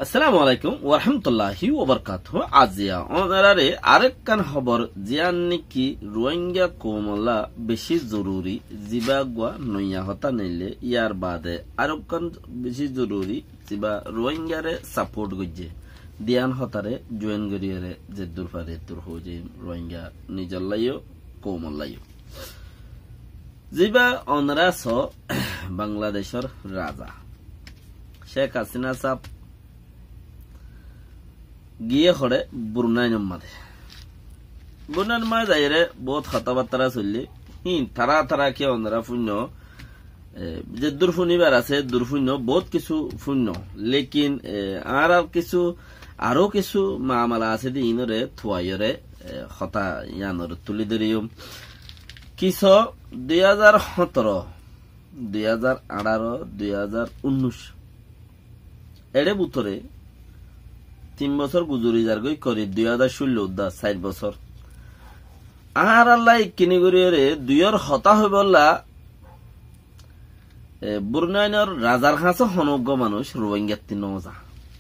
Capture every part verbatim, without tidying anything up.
আসসালামু আলাইকুম ওয়া রাহমাতুল্লাহি ওয়া বারাকাতুহু। আজিয়া ওনারে আরেকখান খবর জিয়ান নিকি রোহিঙ্গা কোমলা বেশি জরুরি জিবাগwa নইয়া হতা নেলে ইয়ার বাদে আরেকখান বেশি জরুরি জিবা রোহিঙ্গারে সাপোর্ট গজে দিয়ান হতারে জয়েন গরিয়ারে যে দুরফারে তুর হোজে রোহিঙ্গা নিজল্লাইও কোমলাইও জিবা ওনারা স বাংলাদেশের রাজা শেখ হাসিনা সাহেব গিয়ে হরে বুরনাই নম্মাদে বুরনাই নম্মাদে যাইরে বহুত কথাবার্তা চললি হি তারা তারা কে অন্যরা শূন্য যে দুর্ফুনিবার আছে দুর্ফুন্য বহুত কিছু শূন্য লেকিন আর আর কিছু আরো কিছু মামলা আছে দি ইনরে থুয়াইরে হতা ইয়ানর তুলি ধরিম কিস দুই হাজার সতেরো দুই হাজার আঠারো দুই হাজার উনিশ এড়ে বুতরে তিন বছর গুজরি যার গই করি দুই হাজার ষোলো দা চার বছর আর আল্লাহ কিনি গরিয়রে দুইয়ের হতা হয়ে বললা বুরনাইনের রাজার কাছে হনজ্ঞ মানুষ রোহিঙ্গার তিন মজা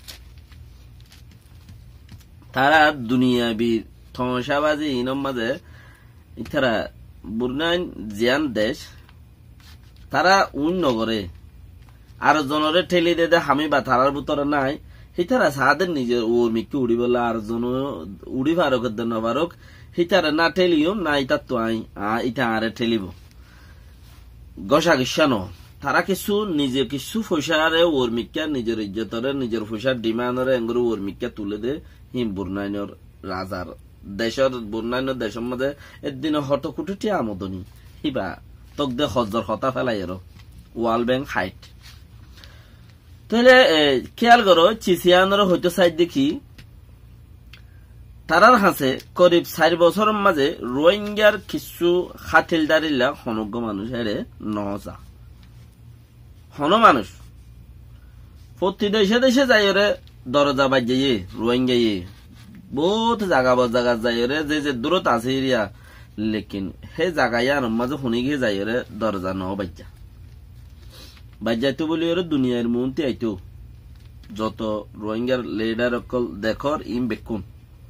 তারা দুনিয়াবি ঠসাবাজি ইনম মাঝে ইতারা বুরনাইন জিয়ান দেশ তারা উন নগরে আর জনরে ঠেলি দে দে হামি বা তারার ভিতরে নাই হিতারা সাদের নিজের ওর মিকে উড়ি বলা আর জন উড়ি ফারক না ফারক হিতারা না ঠেলিও না ইতার তো আই ইটা আরে ঠেলিব গসা গিসানো তারা কিছু নিজে কিছু পয়সারে ওর মিকা নিজের ইজ্জতরে নিজের পয়সার ডিমান্ডরে এঙ্গুর ওর মিকা তুলে দে হিম বুরনাইনের রাজার দেশের বুরনাইনের দেশের মধ্যে একদিন হট কুটি আমদনি হিবা তক দে হজর হতা ফেলাই আর ওয়ার্ল্ড ব্যাংক হাইট তাহলে খেয়াল করো চিসিয়ানোর হয়তো সাইড দেখি তারার হাসে করিব চার বছরের মাঝে রোহিঙ্গার কিছু খাতিলদারিল্লা হনজ্ঞ মানুষ হেরে নজা হন মানুষ প্রতি দেশে দেশে যাই রে দরজা বাজিয়ে রোহিঙ্গা বহুত জায়গা জায়গা যাই রে যে যে দূরত আছে এরিয়া লেকিন হে জায়গায় আর মাঝে শুনি গিয়ে যাই রে দরজা ন বাজ্যা বাজ্যাইতো বলি ওর দুনিয়ার মন্ত্রী আইতো যত রোহিঙ্গার লিডার অকল দেখর ইম বেকুন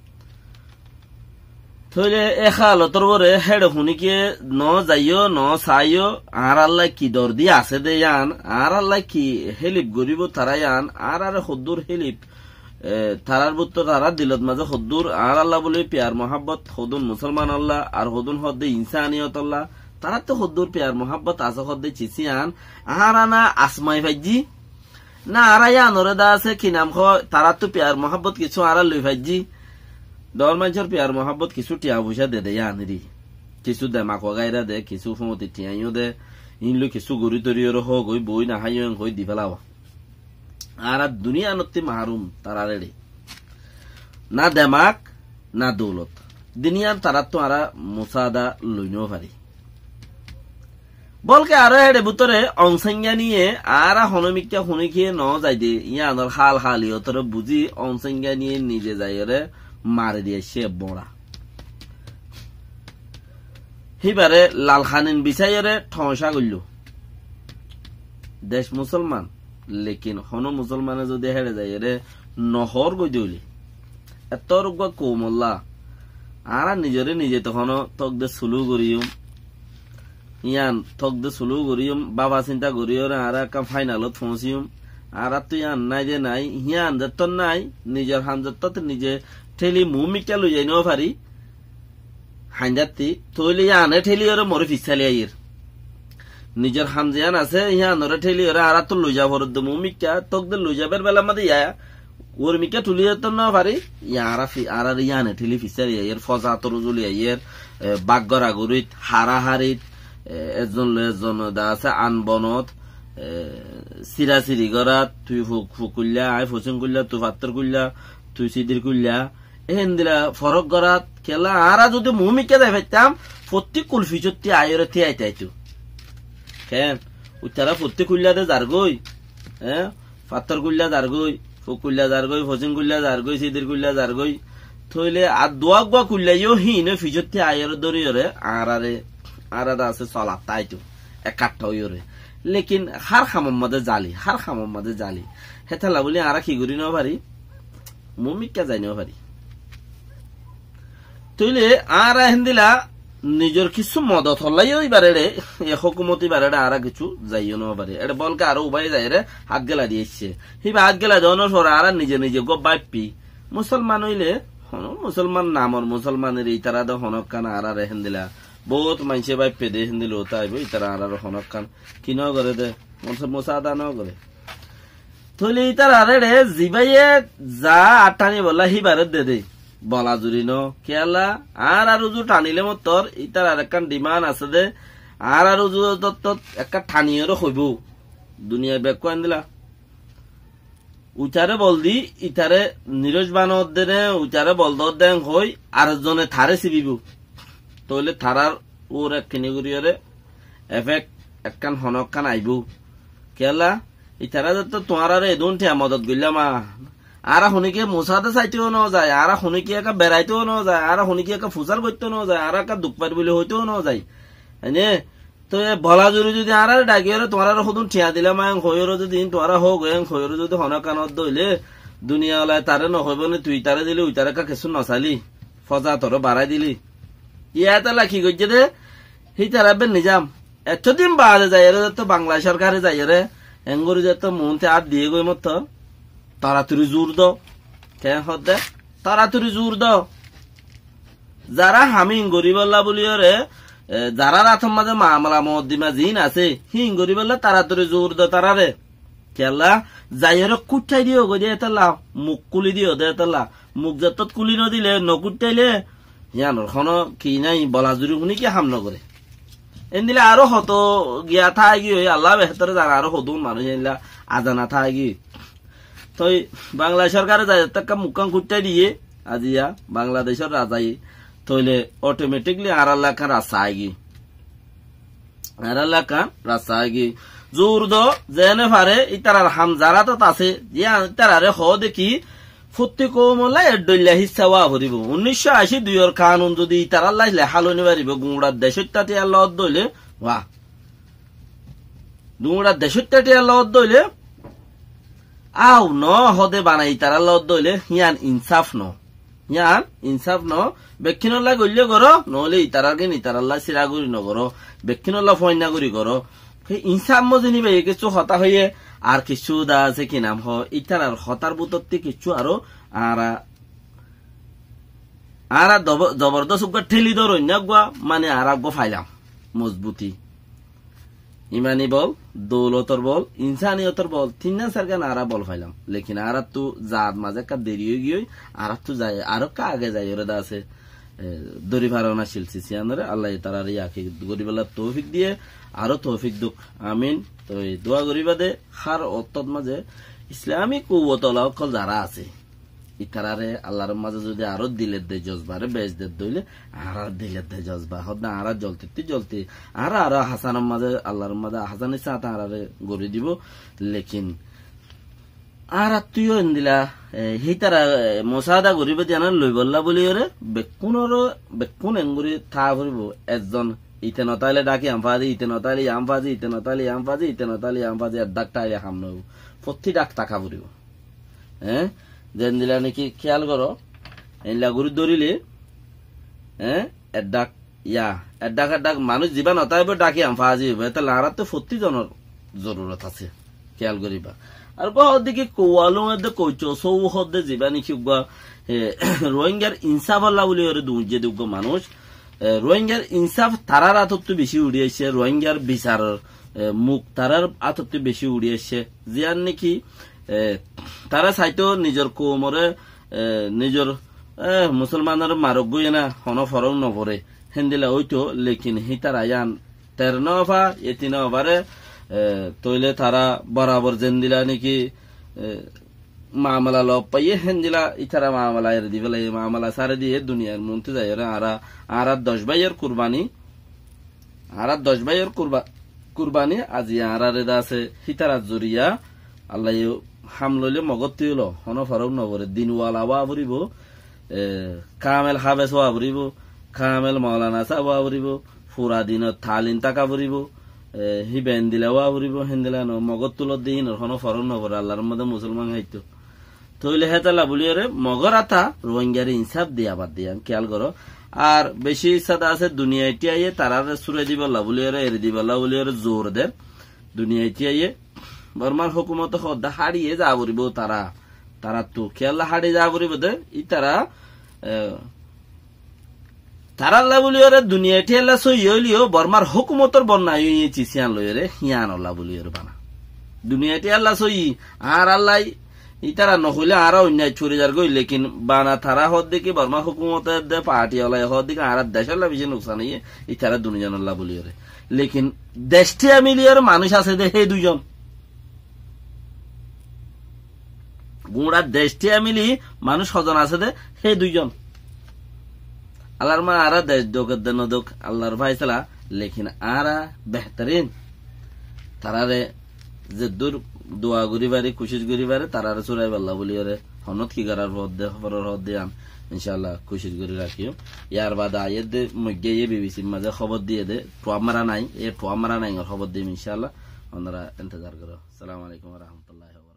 থইলে এখালতর বরে হেড শুনিকে ন যাইও ন চাইও আর আল্লাহ কি দর দিয়ে আছে দে ইয়ান আর আল্লাহ কি হেলিপ গরিব তারা ইয়ান আর আর হদ্দুর হেলিপ তারার বুত তারা দিলত মাঝে হদ্দুর আর আল্লাহ বলে পিয়ার মহাব্বত হদুন মুসলমান আল্লাহ আর হদুন হদ্দে ইনসানিয়ত আল্লাহ তারা তো হদ্দুর পিয়ার মহাব্বত আছে হদ্দে চিচিয়ান আর আনা আসমাই ভাইজি না আরাইয়া নরেদা আছে কি নাম খ তারা তো পিয়ার মহাব্বত কিছু আর লই ভাইজি দর মানুষের পিয়ার মহাব্বত কিছু টিয়া পয়সা দে দে আনরি কিছু দে মাকো গাইরা দে কিছু ফমতি টিয়াইও দে ইনলো কিছু গরি তরিয়র হোক ওই বই না হাইও হই দি ফেলাও আর দুনিয়া নতি মাহরুম তারা রে না দেমাক না দৌলত দুনিয়ার তারা তো আরা মুসাদা লইনো পারি বলকে আরো হেডে বুতরে অংসংজ্ঞা নিয়ে আর হনমিকা শুনি খেয়ে ন যাই দে ইয়ানোর হাল হালিও তোর বুঝি অংসংজ্ঞা নিয়ে নিজে যাই রে মারে দিয়ে সে বড়া হিবারে লাল খানিন বিচাইরে ঠসা করল দেশ মুসলমান লেকিন হন মুসলমানে যদি হেডে যাই রে নহর গই দিলি এত রোগ কোমল্লা আর নিজরে নিজে তখন তক দে সুলু করিম ইয়ান থক দে সুলু করিম বাবা চিন্তা করিও আর একটা ফাইনালত পৌঁছিম আর তুই আন নাই যে নাই হিয়ান যত নাই নিজের হান যত নিজে ঠেলি মুমিকা লই যাই নেওয়া পারি হাইজাতি তৈলি আনে ঠেলি ওরে মরে ফিসালি আইর নিজের হান জিয়ান আছে হিয়ান ওরে ঠেলি ওরে আর তো লই যাব দে মুমিকা তক দে লই যাবার বেলা মাদে ইয়া ওর মিকা তুলি যেত না পারি ইয়ারা ফি আর আর ইয়ানে ঠেলি ফিসালি আইর ফজা তরজুলি আইর বাগগরা গরিত হারাহারিত এজন এজন দা আছে আন বনত সিরা সিরি গরাত তুই ফুকুল্লা আই ফুসুন কুল্লা তুই ফাত্তর কুল্লা তুই সিদির কুল্লা এহেন দিলা ফরক গরাত খেলা আর যদি মুমিকে যাই ভাইতাম প্রত্যেক কুলফি চত্তি আয়রে থি আইতাইতো কেন উত্তারা প্রত্যেক কুল্লাতে যার গই হ্যাঁ ফাত্তর কুল্লা যার গই ফুকুল্লা যার গই ফসুন কুল্লা যার গই সিদির কুল্লা যার গই থইলে আর দোয়া গোয়া কুল্লাইও হিনে ফিজত্তি আয়ের দরিয়রে আর আরে আর আছে চলা তাইতো একাট্টা হইরে লেকিন হার খামম মাঝে জালি হার খামম মাঝে জালি হেতালা বলি আরা কি করি নেওয়া পারি মুমিকা যাই নেওয়া পারি তইলে আর হিন্দিলা নিজের কিছু মদত হলাই ওই বারে হকুমতি বারে আর কিছু যাইও নেওয়া পারে এটা বলকে আরো উপায় যাই রে হাত গেলা দিয়েছে হিবা হাত গেলা দেওয়ানোর পর আর নিজে নিজে গো বাইপি মুসলমান হইলে মুসলমান নামর মুসলমানের এই তারা হনক কান আর আর হিন্দিলা বহুত মানুষে বাইপে দে হিন্দিল তাইব এই তারা আর হনক কান কি ন করে দে মোসাদা ন করে তইলে এই তারা রে জিবাইয়ে যা আটানি বলা হিবারে দে দে বলা জুড়ি ন খেয়ালা আর আর উজু টানিলে মতর ইতার আর একটা ডিমান্ড আছে দে আর আর উজু একটা ঠানিয়েরও হইব দুনিয়ার ব্যাগ কয়েন দিলা উচারে বল দি ইতারে নিরজ বানর দেনে উচারে বল দেন হই আর জনে থারে চিবিব তইলে থারার ওর এক কিনি করিয়রে এফেক্ট একখান হনক খান আইব খেয়ালা ইতারা তো তোমার আর এদুন ঠিয়া মদত গইলা মা আর শুনিকে মোসাতে চাইতেও ন যায় আর শুনিকে একা বেড়াইতেও ন যায় আর শুনিকে একা ফুচার করতেও ন যায় আর একা দুঃখ পাই বলে হইতেও ন যায় এনে তো বলা জুড়ি যদি আর ডাকিয়ে তোমার সদুন ঠিয়া দিলে মাং হইর যদি তোমার হোক হইর যদি হনক কানত দইলে দুনিয়া ওলাই তারে নহইব নে তুই তারে দিলি উই তারে কিছু নচালি ফজা তোর বাড়াই দিলি ইয়াতে লাখি গজ্জে দে সেই তারা বে নিজাম এতদিন বাদে যাই রে তো বাংলা সরকারে যাই রে এঙ্গুরি যে তো মনতে আর দিয়ে গই মত তাড়াতাড়ি জোর দ কে হদে তাড়াতাড়ি জোর দ যারা হামিং গরিবল্লা বলিও রে যারা রাথম মাঝে মামলা মদ্দিমা জিন আছে হিং গরিবল্লা তাড়াতাড়ি জোর দ তারা রে কেলা যাইয়ের কুটাই দিও গো দিয়ে তালা মুখ কুলি দিও দে তালা মুখ যত কুলি নদিলে নকুটাইলে ইয়ানোর খন কি নাই বলা জুড়ি শুনি কি হাম নগরে এন দিলে আরো হত গিয়া থাই গি আল্লাহ বেহতরে যারা আরো হদুন মানুষ এনলা আজানা থাই গি তো বাংলা সরকারে যায় তাকে মুখান কুটাই দিয়ে আজিয়া বাংলাদেশের রাজাই তইলে অটোমেটিকলি আর এলাকা রাস্তা আইগি আর এলাকা রাস্তা আইগি জোর দ যেনে পারে ইতারার হাম যারা তো আছে ইতারারে হ দেখি ফুটি কমলা এডল্লা হিসাওয়া ভরিব উনিশশো আশি দুইয়ের কানুন যদি ইতারার লাইলে হালনি পারিব গুঁড়ার দেশত্যাটি আর লত দইলে বাহ গুঁড়ার দেশত্যাটি আর লত দইলে আও ন হদে বানাই তারা লত দইলে হিয়ান ইনসাফ ন হিয়ান ইনসাফ ন বেক্ষিনল্লা গল্য কর নহলে ইতারাকে নিতারাল্লা সিরাগুড়ি নগর বেক্ষিনল্লা ফয়না করি কর ইনসাফ মজিনি বে কিছু হতা হইয়ে আর কিছু দা আছে কি নাম হ ইতারার হতার বুতত্তি কিছু আরো আর আর জবরদস্ত ঠেলি ধর গুয়া মানে আর আগ ফাইলাম মজবুতি ইমানি বল দৌলতর বল ইনসানিয়তর বল তিন সারগান আরা বল ফাইলাম লেকিন আর তু জাত মাঝে কা দেরি হয়ে গিয়ে আর তু যায় আরো কা আগে যায় ওরা আছে দরি ভারনা শিলসি সিয়ানরে আল্লাহ তারার ইয়াকে গরিবাল্লা তৌফিক দিয়ে আরো তৌফিক দুক আমিন তো এই দোয়া গরিবাদে হার অত্তত মাঝে ইসলামিক কুওয়াতলা অকল যারা আছে ইতারারে আল্লাহর মাঝে যদি আরো দিলের দে জজবারে বেজ দে দইলে আর দিলের দে জজবা হদ না আর জ্বলতে জ্বলতে আর আর হাসানের মাঝে আল্লাহর মাঝে হাসানের সাথে আরে গড়ি দিব লেকিন আর তুইও দিলা সেই তারা মশাদা গরিব জানার লই বললা বলি ওরে বেকুনর বেকুন এঙ্গুরি থা ভরিব একজন ইতে নতাইলে ডাকি আম ফাজি ইতে নতাইলে আম ফাজি ইতে নতাইলে আম ফাজি ইতে নতাইলে আম ফাজি আর ডাক টাইলে হাম নব প্রতি ডাক টাকা ভরিব হ্যাঁ যেন দিলা নাকি খেয়াল করো এনলা গুরু ধরিলে হ্যাঁ এর ডাক ইয়া এর ডাক এর ডাক মানুষ যিবা নতাইব ডাকি আম ফাজি হইব এটা লারাত তো প্রতি জনের জরুরত আছে খেয়াল করিবা আর দিকে কৌয়ালো কইচ সৌ হদে যিবা নাকি রোহিঙ্গার ইনসাফ আল্লাহ বলি ওরে দুজে দুগ্গ মানুষ রোহিঙ্গার ইনসাফ তারার আতত্ব বেশি উড়িয়েছে রোহিঙ্গার বিচার মুখ তারার আতত্ব বেশি উড়িয়েছে জিয়ার নাকি তারা চাইতো নিজের কৌমরে নিজের মুসলমানের মারক বই না হন ফরক নভরে হেন্দিলা ওইতো লেকিন হি তারা ইয়ান তের নভা এতি নভারে তইলে তারা বরাবর যেন দিলা নাকি মামলা লব পাইয়ে হেন দিলা ইতারা মামলা এর দি বেলা মামলা সারে দিয়ে দুনিয়ার মন্ত্রী যায় আর আর দশ ভাইয়ের কুরবানি আর দশ ভাইয়ের কুরবানি আজি আর রেদা আছে হিতারা জরিয়া আল্লাহ হাম লইলে মগতি হলো হন ফরক নবরে দিনওয়ালা ওয়া ভরিব কামেল হাবেস ওয়া ভরিব কামেল মৌলানা সাহ ওয়া ভরিব ফুরা দিনত থালিন টাকা ভরিব হি বেন দিলা ওয়া উরিব হেন্দিলা ন মগর তুলত দিন হন ফরন নগর আল্লাহর মধ্যে মুসলমান হাইতো তইলে হেতালা বলিয়ারে মগর আতা রোহিঙ্গারে ইনসাফ দিয়া বাদ দিয়া খেয়াল করো আর বেশি সাদা আছে দুনিয়া ইটিয়াইয়ে তারারে সুরে দিবল্লা বলিয়ারে এর দিবল্লা বলিয়ারে জোর দে দুনিয়া ইটিয়াইয়ে বর্মার হুকুমত হদ্দা হারিয়ে যা বলিব তারা তারা তো খেয়াল হারিয়ে যা বলিব দে ই তারা তারাল্লা বলিয়ারে দুনিয়া ইটিয়াল্লা সই হইলিও বর্মার হুকুমতর বন্যায় চিসিয়ান লইরে হিয়ান আল্লাহ বলিয়ারে বানা দুনিয়া ইটিয়াল্লা সই আর আল্লাহ ইতারা নহলে আরো অন্যায় ছুরি যার গই লেকিন বানা তারা হদ দেখি বর্মা হুকুমতের দে পার্টি আলাই হদ দিকে আর দেশের বেশি নোকসান ইয়ে ইতারা দুনিয়া আল্লাহ বলিয়ারে লেকিন দেশটি মিলিয়ার মানুষ আছে দে হে দুজন গুড়া দেশটি মিলি মানুষ হজন আছে দে হে দুইজন আল্লাহর মা আরা দেশ দোকের দেন দোক আল্লাহর ভাইসালা লেকিন আরা বেহতরিন তারারে যে দূর দোয়া করিবারে কোশিশ করিবারে তারারে চুরাই পাল্লা বলিয়ারে হনত কি করার হদ দে খবরের হদ দিয়াম ইনশাআল্লাহ কোশিশ করে রাখিও ইয়ার বাদ আয়ের দে মধ্যে ইয়ে বিবিসির মাঝে খবর দিয়ে দে টোয়া মারা নাই এ টোয়া মারা নাই খবর দিম ইনশাআল্লাহ আপনারা ইন্তজার করো। আসসালামু আলাইকুম ওয়া রাহমাতুল্লাহি ওয়া বারাকাতুহু।